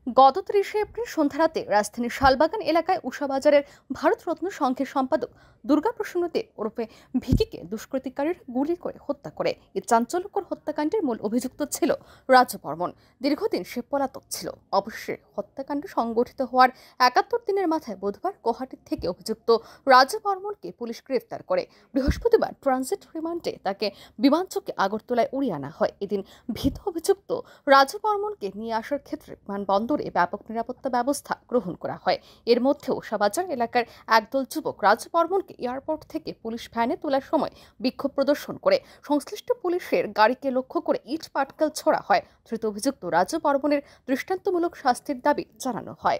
গত ৩০ এপ্রিল সন্ধ্যা রাতে রাজধানীর শালবাগান এলাকায় উষাবাজারের ভারতরত্ন সংঘের সম্পাদক দুর্গাপ্রসন্ন দেব ওরফে ভিকিকে দুষ্কৃতিকারীরা গুলি করে হত্যা করে। এই চাঞ্চল্যকর হত্যাকাণ্ডের মূল অভিযুক্ত ছিল রাজু বর্মন। দীর্ঘদিন সে পলাতক ছিল। অবশ্যই হত্যাকাণ্ড সংগঠিত হওয়ার ৭১ দিনের মাথায় বুধবার গুয়াহাটি থেকে অভিযুক্ত রাজু বর্মনকে পুলিশ গ্রেফতার করে। বৃহস্পতিবার ট্রানজিট রিমান্ডে তাকে বিমানচকে আগরতলায় উড়িয়ে আনা হয়। এদিন ভীত অভিযুক্ত রাজু বর্মনকে নিয়ে আসার ক্ষেত্রে বিমানবন্দরে ব্যাপক নিরাপত্তা ব্যবস্থা গ্রহণ করা হয়। এর মধ্যে উষাবাজার এলাকার একদল যুবক রাজু বর্মনকে এয়ারপোর্ট থেকে পুলিশ ভ্যানে তোলার সময় বিক্ষোভ প্রদর্শন করে সংশ্লিষ্ট পুলিশের গাড়িকে লক্ষ্য করে ইট পাটকেল ছোড়া হয়। ধৃত অভিযুক্ত রাজু বর্মনের দৃষ্টান্তমূলক শাস্তির দাবি জানানো হয়।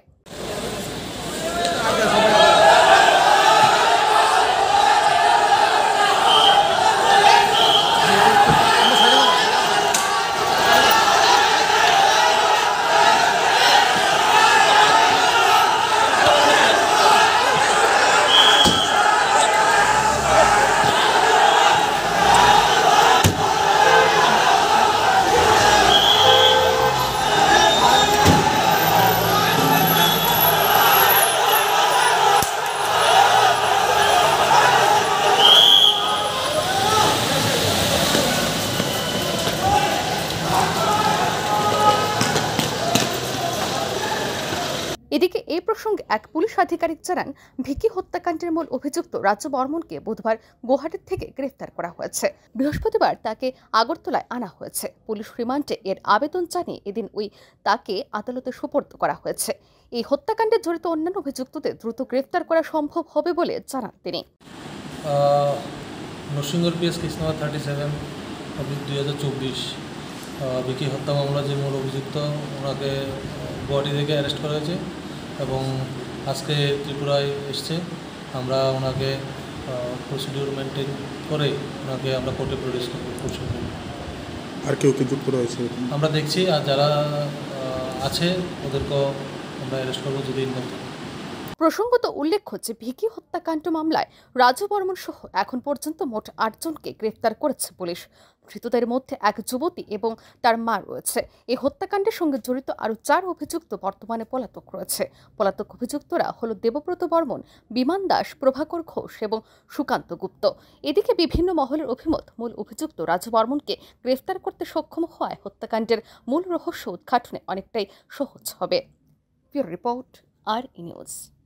এদিকে এই প্রসঙ্গে এক পুলিশ আধিকারিক জানান, ভিকি হত্যাকাণ্ডের মূল অভিযুক্ত রাজু বর্মনকে বুধবার গুয়াহাটি থেকে গ্রেফতার করা হয়েছে। বৃহস্পতিবার তাকে আগরতলায় আনা হয়েছে। পুলিশ রিমান্ডে এর আবেদন জানিয়ে এদিন তাকে আদালতে সোপর্দ করা হয়েছে। এই হত্যাকাণ্ডে জড়িত অন্যান্য অভিযুক্তদের দ্রুত গ্রেফতার করা সম্ভব হবে বলে জানান তিনি। Narsingarh PS case number 37/2024 Vicky হত্যা মামলা যে মূল অভিযুক্ত ওনাকে গুয়াহাটি থেকে অ্যারেস্ট করা হয়েছে এবং আজকে ত্রিপুরায় এসছে। আমরা ওনাকে প্রসিডিউর মেনটেন করে ওনাকে আমরা কোর্টে প্রডিউস করছি। আর কেউ কি যুক্ত রয়েছে আমরা দেখছি, আর যারা আছে ওদেরকেও আমরা অ্যারেস্ট করবো যদি ইনভলভ। প্রসঙ্গত উল্লেখ্য যে ভিকি হত্যাকাণ্ড মামলায় রাজু বর্মন সহ এখন পর্যন্ত মোট ৮ জনকে গ্রেফতার করেছে পুলিশ। ধৃতদের মধ্যে এক যুবতী এবং তার মা রয়েছে। এই হত্যাকাণ্ডের সঙ্গে জড়িত আরও ৪ অভিযুক্ত বর্তমানে পলাতক রয়েছে। পলাতক অভিযুক্তরা হল দেবব্রত বর্মন, বিমান দাস, প্রভাকর ঘোষ এবং সুকান্ত গুপ্ত। এদিকে বিভিন্ন মহলের অভিমত, মূল অভিযুক্ত রাজু বর্মনকে গ্রেফতার করতে সক্ষম হওয়ায় হত্যাকাণ্ডের মূল রহস্য উদ্ঘাটনে অনেকটাই সহজ হবে। Bureau report, RE news.